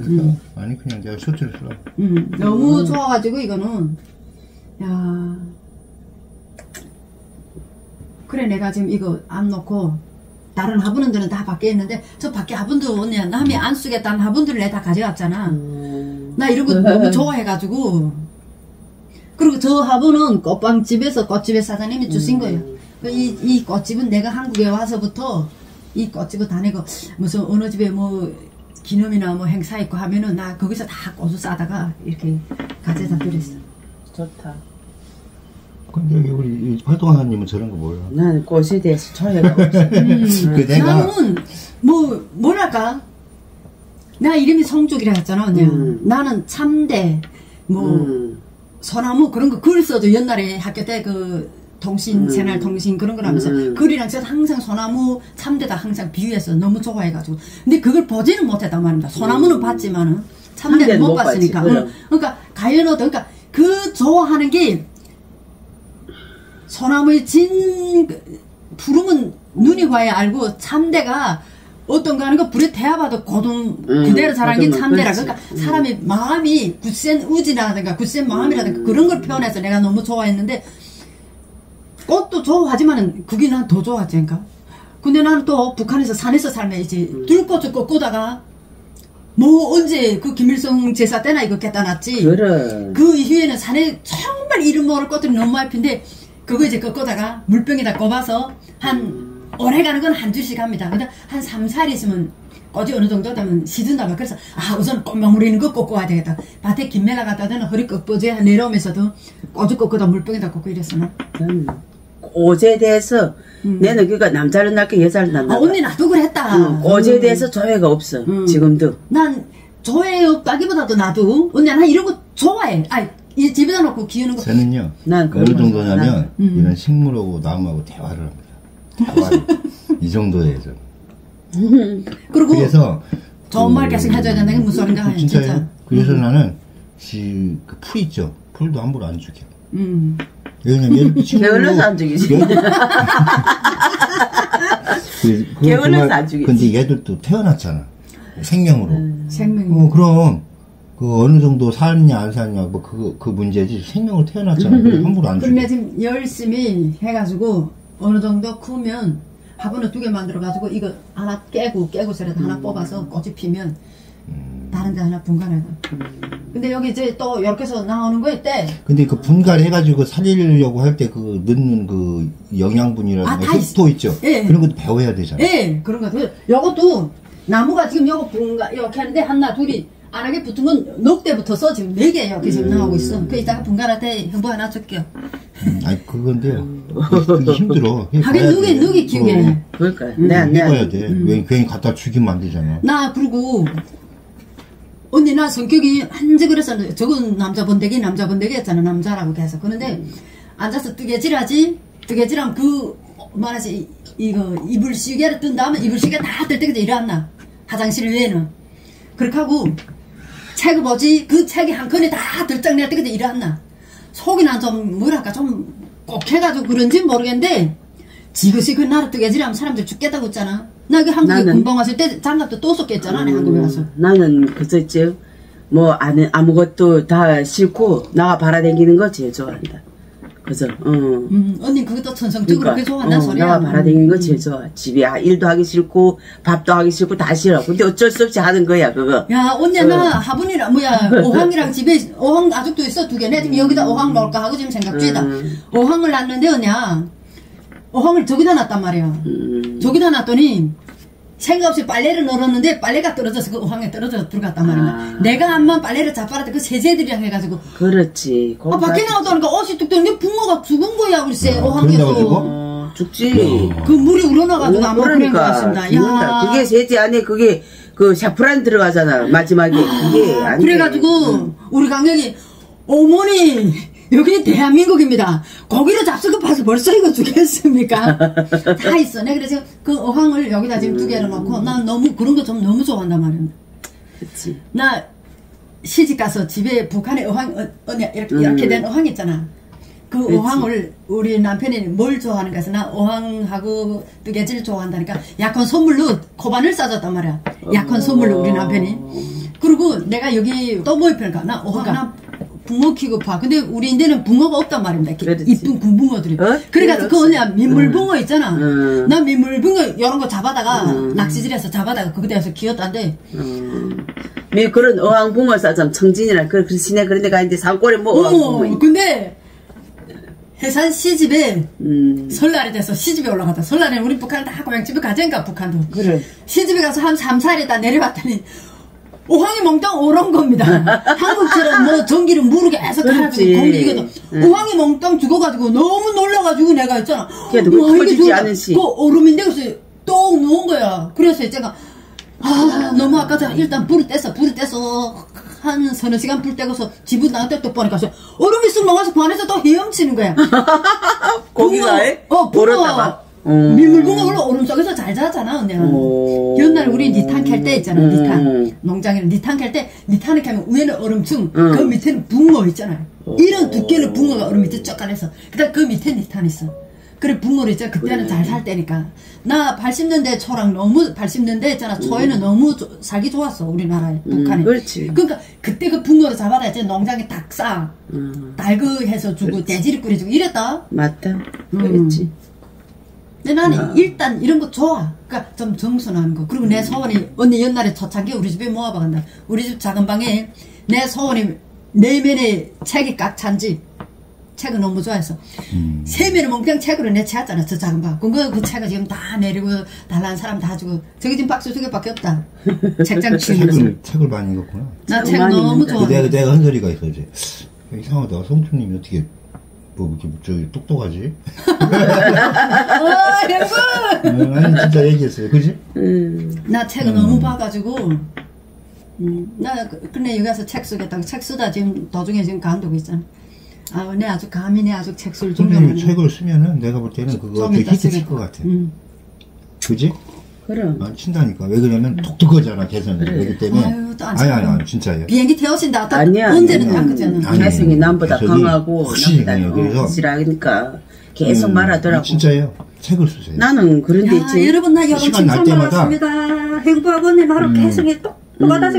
아니 그냥 내가 쇼트를 써. 너무 좋아가지고 이거는 야 그래 내가 지금 이거 안 놓고 다른 화분들은 다 밖에 있는데 저 밖에 화분들 언니 남이 안 쓰겠다는 화분들을 내가 다 가져갔잖아. 나 이런 거 너무 좋아해가지고 그리고 저 화분은 꽃빵집에서 꽃집의 사장님이 주신 거예요. 이 꽃집은 내가 한국에 와서부터 이 꽃집을 다니고 무슨 어느 집에 뭐 기념이나 뭐 행사 있고 하면은 나 거기서 다 꽃을 싸다가 이렇게 가져다 드렸어. 좋다. 근데 우리 활동하사님은 저런 거 몰라. 난 꽃에 대해서 조예가 없어. 그 내가 나는 뭐랄까 나 이름이 성죽이라 했잖아 언니야. 나는 참대 뭐 소나무 그런 거 글 써도 옛날에 학교 때 그 통신 새날 통신 그런 걸 하면서 글이랑 써서 항상 소나무 참대다 항상 비유해서 너무 좋아해가지고 근데 그걸 보지는 못했단 말입니다. 소나무는 봤지만은 참대는 못 봤으니까. 그러니까 가연어도 그러니까 그 좋아하는 게 소나무의 진 푸르면 눈이 와야 알고 참대가 어떤가 하는 거 불에 태워봐도 고동 그대로 자란 게 참대라. 그러니까 사람이 마음이 굳센 의지라든가 굳센 마음이라든가 그런 걸 표현해서 내가 너무 좋아했는데 꽃도 좋아하지만은 그게 난 더 좋아하지. 그러니까 근데 나는 또 북한에서 산에서 살면 이제 들꽃을 꽂다가 뭐 언제 그 김일성 제사 때나 이거 갖다 놨지. 그래. 그 이후에는 산에 정말 이름 모를 꽃들이 너무 많이 핀데 그거 이제 꺾다가 물병에다 꼽아서 한 오래 가는 건 한 주씩 합니다. 근데 한 3, 4일 있으면 꽃이 어느 정도 되면 시든다 봐. 그래서 우선 꽃망울이 있는 거 꽂고 와야 되겠다. 밭에 김메라 갖다 대는 허리 꺾어져 내려오면서도 꽃을 꺾어다 물병에다 꽂고 이랬어. 꽃에 대해서 내는 그러니까 남자를 낳게 여자를 낳나. 언니 나도 그랬다. 꽃에 대해서 조예가 없어. 지금도. 난 조예 없다기보다도 나도 언니 나 이런 거 좋아해. 이 집에다 놓고 키우는 거. 저는요. 난 어느 정도냐면 이런 식물하고 나무하고 대화를 합니다. 대화를. 이 정도에 좀. 그리고 그래서 좋은 말 계속 해줘야 된다는 게 무슨 소린가. 진짜요? 그래서 나는 그 풀 있죠. 풀도 함부로 안 죽여. 왜냐면 게을러서 안 죽이지. 게을러서 안 죽이지. 근데 얘들도 태어났잖아. 생명으로. 생명. 그럼 그 어느 정도 살냐 안 살냐 뭐 그 문제지. 생명으로 태어났잖아. 함부로 안 죽여. 그런데 지금 열심히 해가지고 어느 정도 크면 화분을 2개 만들어가지고 이거 하나 깨고서라도 하나 뽑아서 꽃이 피면 다른 데 하나 분갈해서. 근데 여기 이제 또 이렇게 해서 나오는 거 있대. 근데 그 분갈해가지고 살리려고 할 때 그 넣는 그 영양분이라든가 속도 있죠. 예. 그런 것도 배워야 되잖아. 예, 그런 거. 요것도 나무가 지금 요거 분갈 이렇게 하는데 하나 둘이 안하게 붙은 건 넉대 붙어서 지금 4개 이렇게 지금 나오고 있어. 그 이따가 분갈할 때 형부 하나 줄게요. 아니 그건데요. 그게 힘들어. 하긴 누기 키우게. 그러니까. 해봐야 돼. 왜 괜히 갖다 죽이면 안 되잖아. 나 그리고 언니 나 성격이 한지 그래서 저건 남자 번데기 했잖아. 남자라고 계속. 그런데 앉아서 뜨개질하지. 뜨개질하면 그 말하지 이거 이불시계를 뜬 다음에 이불시계 다 뜰 때까지 일어났나. 화장실 외에는. 그렇게 하고 책을 보지 그 책이 한 켠에 다 들짝낼 때까지 일어났나. 속이 난 좀 뭐랄까 좀 꼭 해가지고 그런지 모르겠는데 지그시 그 나를 뜨개질하면 사람들 죽겠다고 했잖아. 나 그 한국에 군방 왔을 때 장갑도 또 썼겠잖아. 한국에 와서. 나는 그랬지. 뭐 아무것도 다 싫고 나가 바라댕기는 거 제일 좋아한다. 그죠? 언니 그것도 천성적으로 그러니까, 그게 좋아한다는 소리야. 나가 바라댕기는 거 제일 좋아. 집에 일도 하기 싫고 밥도 하기 싫고 다 싫어. 근데 어쩔 수 없이 하는 거야 그거. 야 언니 나 화분이랑 오황이랑 집에 오황 아직도 있어 2개. 내가 지금 여기다 오황 넣을까 하고 지금 생각 중이다. 오황을 놨는데 언니야 오황을 저기다 놨단 말이야. 저기다 놨더니 생각 없이 빨래를 널었는데 빨래가 떨어져서 그 오황에 떨어져 들어갔단 말이야. 내가 한번 빨래를 잡아라 그 세제들이랑 해가지고. 그렇지. 밖에 나오다니까 옷이 뚝 뜨는 게 붕어가 죽은 거야 글쎄. 오황에서. 죽지. 그 물이 우러나가지고 아마 그런 것 같습니다. 야. 그게 세제 안에 그게 그 샤프란 들어가잖아 마지막에. 그게 안 그래가지고 우리 강력이 어머니 여기 대한민국입니다. 고기를 잡수고 파서 벌써 이거 주겠습니까? 다 있어. 내가 그래서 그 어항을 여기다 지금 2개를 놓고 난 너무 그런 거 좀 너무 좋아한단 말이야. 그치. 나 시집 가서 집에 북한에 어항 이렇게 된 어항 있잖아. 그 그치. 어항을 우리 남편이 뭘 좋아하는가 해서 나 어항하고 뜨개질 좋아한다니까 약혼 선물로 코바늘 싸줬단 말이야. 약혼 선물로 우리 남편이. 그리고 내가 여기 또 뭐 입혀가 나 나 붕어 키고 봐. 근데 우리 인데는 붕어가 없단 말입니다. 이쁜 군붕어들이. 그래가지고 그 언니야 민물붕어 있잖아. 나 민물붕어 이런 거 잡아다가 낚시질해서 잡아다가 그때에서 키웠다는데. 그런 어항붕어 싸잖아. 청진이나 그 시내 그런 데 가는데 산골에 뭐 어항붕어. 근데 해산 시집에 설날이 돼서 시집에 올라갔다. 설날에 우리 북한은 다 고향집에 가자니까 북한도. 그래. 시집에 가서 한 3, 4일에 다 내려봤더니 어항이 몽땅 오른 겁니다. 한국처럼 뭐 전기를 물을 계속 갈아주고 공기 이거도 어항이 몽땅 죽어가지고 너무 놀라가지고 내가 있잖아. 그래도 커지지 않으시. 그 얼음인데 그래서 똥 놓은 거야. 그래서 제가 너무 아까서 일단 불을 떼서 한 서너 시간 불 떼고서 집을 나갈 때 보니까 얼음이 쑥 녹아서 그 안에서 또 헤엄치는 거야. 고기가 붕어. 민물붕어 원래 얼음 속에서 잘 자잖아, 언니야. 옛날에 우리 니탄 캘 때 있잖아, 니탄. 농장에는 니탄 캘 때, 니탄을 캐면 위에는 얼음층, 그 밑에는 붕어 있잖아요. 이런 두께는 붕어가 얼음 밑에 쫙 깔려서. 그 다음 그 밑에 니탄 있어. 그래, 붕어를 있잖아. 그때는 잘 살 때니까. 나 80년대 초랑 너무, 80년대 있잖아. 초에는 너무 살기 좋았어, 우리나라에, 북한에. 그렇지. 그러니까 그때 그 붕어를 잡아다 이제 농장에 닭 싸. 달그 해서 주고, 돼지를 끓여주고 이랬다. 맞다. 그랬지. 근데 나는 일단 이런 거 좋아. 그러니까 좀 정순한 거. 그리고 내 소원이 언니 옛날에 초창기 우리 집에 모아봐 간다. 우리 집 작은 방에 내 소원이 내면에 책이 꽉 찬 집. 책을 너무 좋아해서 세면을 몽땅 책으로 내채웠잖아. 저 작은 방. 그 책을 지금 다 내리고 달라는 사람 다 주고 저기 지금 박스 2개밖에 없다. 책장 치우면서. 책을 많이 읽었구나. 나 책 너무 좋아. 내가 한 소리가 있어 이제. 이상하다. 성춘님이 어떻게 뭐 이렇게 저기 똑똑하지? 아니 진짜 얘기했어요, 그지? 나 책을 너무 봐가지고 나 근데 여기 가서 책 쓰겠다고 책 쓰다 지금 도중에 지금 간두고 있잖아. 내 아주 감히 내 아주 책 쓸 준비하는. 책을 쓰면은 내가 볼 때는 그거 히트 칠 것 같아. 그지? 그럼. 친다니까. 왜 그러냐면 독특하잖아, 개성이. 그렇기 때문에. 아니, 진짜예요. 비행기 태워신다. 아니야. 언제는 딱 그잖아. 개성이 남보다 강하고, 그래서. 확실하니까 계속 말하더라고. 진짜예요. 책을 쓰세요. 나는 그런 데 있지. 여러분, 나 여러분 칭찬 받았습니다. 행복하고 언니 나로 개성이 똑똑하다.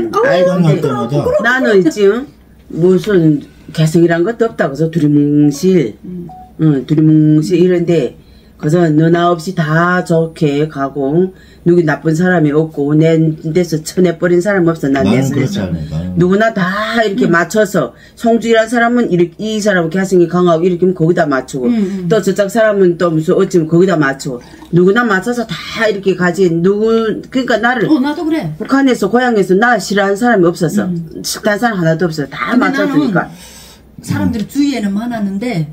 나는 있지, 무슨 개성이란 것도 없다고. 그래서 두리뭉실, 두리뭉실 이런데, 그래서 너나 없이 다 좋게 가고 누구 나쁜 사람이 없고 내 데서 쳐내버린 사람 없어. 난 내 데서 누구나 다 이렇게 맞춰서 송주이라는 사람은 이렇게 이 사람은 개성이 강하고 이렇게 하면 거기다 맞추고 또 저쪽 사람은 또 무슨 어찌면 거기다 맞추고 누구나 맞춰서 다 이렇게 가지. 그러니까 나를 나도 그래. 북한에서 고향에서 나 싫어하는 사람이 없었어. 싫다는 사람 하나도 없어. 다 맞춰주니까. 사람들이 주위에는 많았는데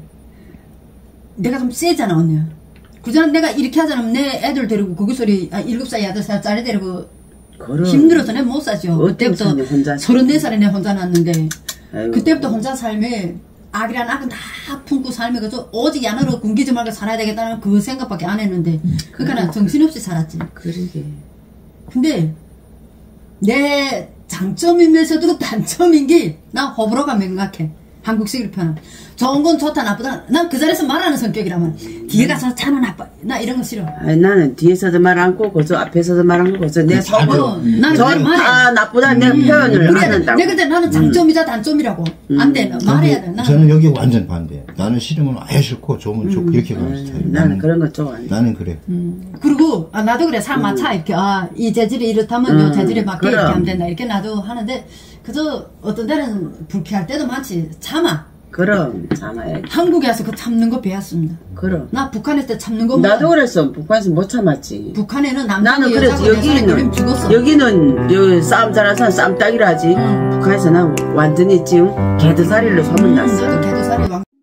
내가 좀 세잖아, 언니야. 그전에 내가 이렇게 하잖아. 내 애들 데리고 거기서 7살, 8살짜리 데리고 힘들어서 내가 못 사죠. 그때부터 34살에 내가 혼자 났는데 그때부터 혼자 삶에 악이란 악은 다 품고 삶에 그저 오직 야너로 굶기지 말고 살아야 되겠다는 그 생각밖에 안 했는데 그러니까 나 정신없이 살았지. 그러게. 근데 내 장점이면서도 단점인 게 나 호불호가 명확해. 한국식으로 표현. 좋은 건 좋다 나쁘다. 난 그 자리에서 말하는 성격이라면 뒤에 가서 차는 나빠. 나 이런 거 싫어. 아니, 나는 뒤에서도 말 않고 그저 앞에서도 말 않고 그저 내 속으로 다 나쁘다 내 표현을 안 한다고. 내가 그때 나는 장점이자 단점이라고. 안 돼. 말해야 돼. 저는 여기 완전 반대. 나는 싫으면 아예 싫고 좋으면 좋고 이렇게 가는 스타일. 나는 그런 거 좋아. 나는 그래. 그리고 나도 그래. 사람 맞춰 이렇게 이 재질이 이렇다면 요 재질에 맞게 이렇게 하면 된다. 이렇게 나도 하는데 그저 어떤 데는 불쾌할 때도 많지. 참아. 그럼 참아야지. 한국에 와서 그 참는 거 배웠습니다. 그럼. 나 북한에 때 참는 거 나도 그랬어. 북한에서 못 참았지. 북한에는 남자고 나는 그래서 여기는 싸움 잘하는 사람 쌈딱이라 하지. 북한에서 난 완전히 지금 개도살이로 소문났어. 저도 개도살이